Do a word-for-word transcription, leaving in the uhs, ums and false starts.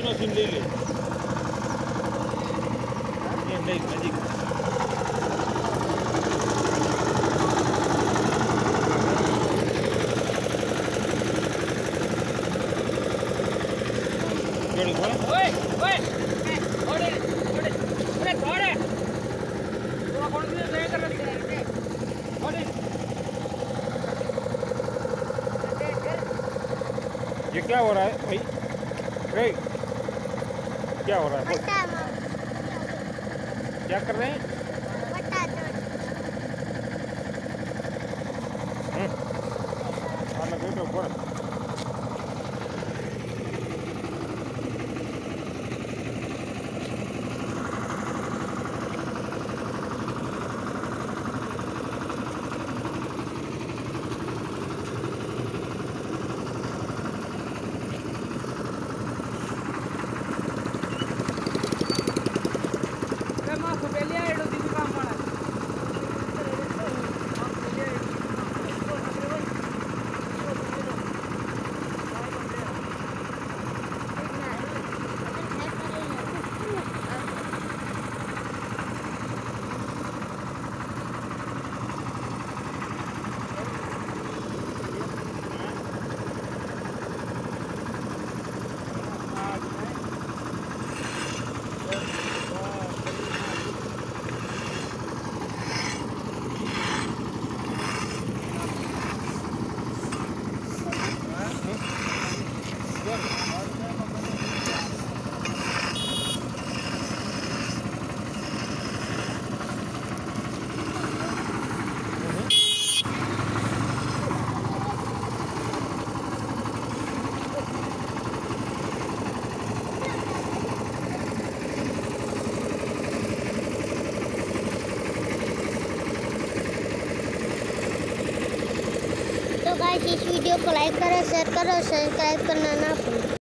નો scene લઈ લે એમ નહીં નજીક જોડી બોલ ઓય ઓય ઓડે ઓડે ઓડે થોડે તો કોણ સે નહીં કર દે ઓડે ये क्या हो रहा है भाई भाई क्या हो रहा है क्या कर रहे हैं हम्म बैठो ऊपर तो गाइस इस वीडियो को लाइक करो, शेयर करो, सब्सक्राइब करना ना भूलें।